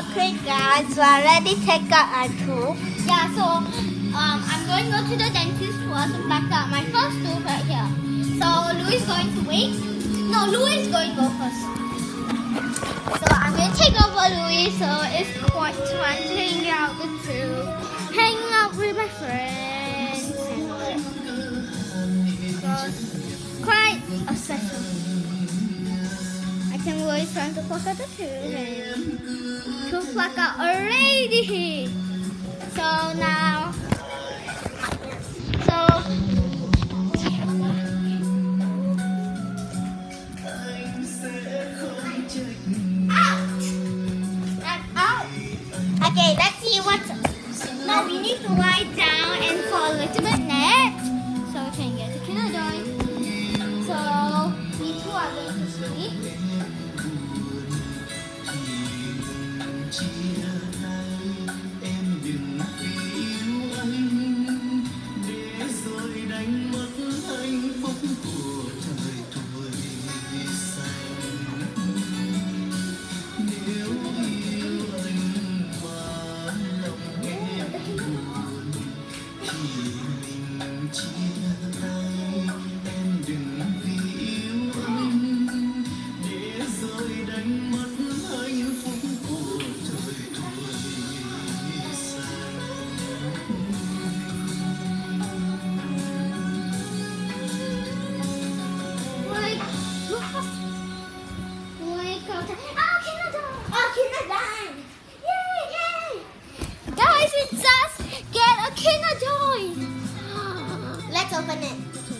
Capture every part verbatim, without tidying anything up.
Okay guys, we already take out our tooth. Yeah, so um, I'm going to go to the dentist first and back out my first tooth right here. So Louis is going to wait. No, Louis is going to go first. So I'm going to take over Louis, so it's quite fun to hang out the tooth, hang out with my friends, and so it's quite a special. I can Louis is trying to pluck out the tooth and to pluck out already. So now, so Okay, let's see what's. now we need to lie down and fall a little bit next, so we can get the Kinadoy. So we two are going to sleep. Let's open it.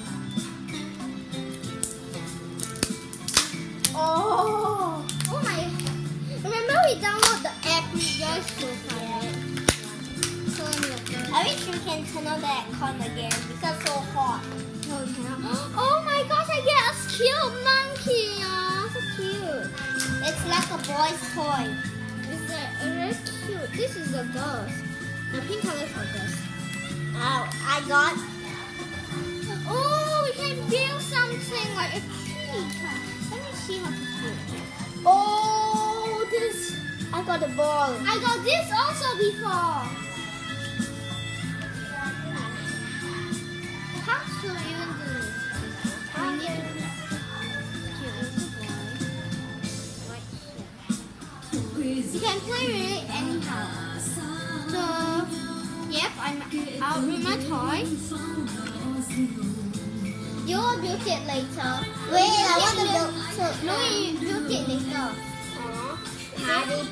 Oh, oh my! Remember we download the app. We just so tired. So I wish we can turn on the aircon again because it's so hot. no, we cannot. Oh my gosh! I get a cute monkey. Oh, so cute. It's like a boy's toy. It's a, a very cute. This is a girl's. The pink color is for girls. Oh, I got. Oh, we can build something like a tree. Let me see how to build. Oh, this. I got a ball. I got this also before. How to use this? I need to use the ball right here. You can play with it anyhow. So, yep, I'm out with my toy. You will build it later. Wait, I want to build. So, No, you build it later. I did.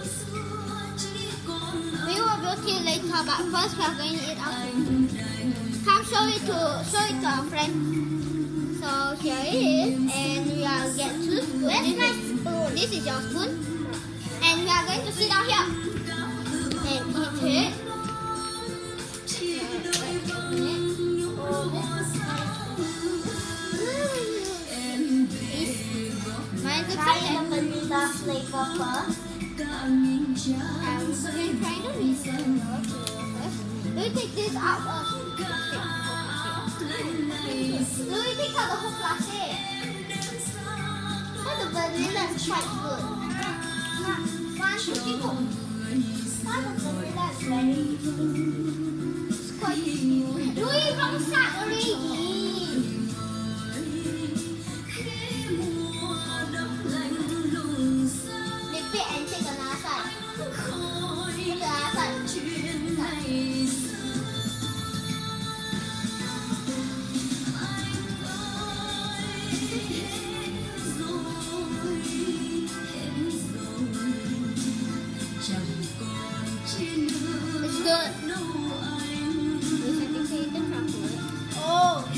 We will build it later, but first we are going to eat our food. Come show it to show it to our friend. So here it is, and we are get two spoons. Where's my spoon? This is your spoon, and we are going to sit down here and eat it. Mine's a Try chicken. the vanilla flavor first. I'm going to try the reason. We take this out first. Louis, take out the whole plastic. Oh, the vanilla is quite good. One, two, three, four. Oh, the vanilla is very. It's quite good. Louis, from start already. Flip it and take another side. Take another side. It's good. Louis, I can say the chocolate. Oh.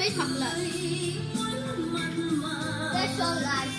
strawberry chocolate. Let's show guys.